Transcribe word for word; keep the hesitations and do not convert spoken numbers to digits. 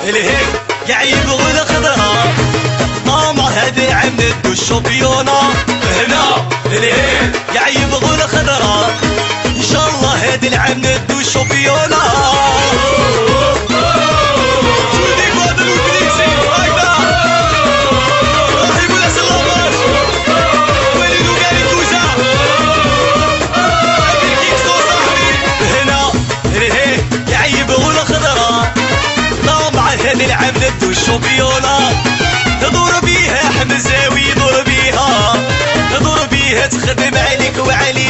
الهي قاع يبغوا الخضرا طامع هذا عمد الشامبيونا هنا الهي قاع يبغوا الخضرا ان شاء الله هذا العمد الشامبيونا العمد والشامبيونا دور بيها حمزاوي دور بيها دور بيها تخدم عليك وعليك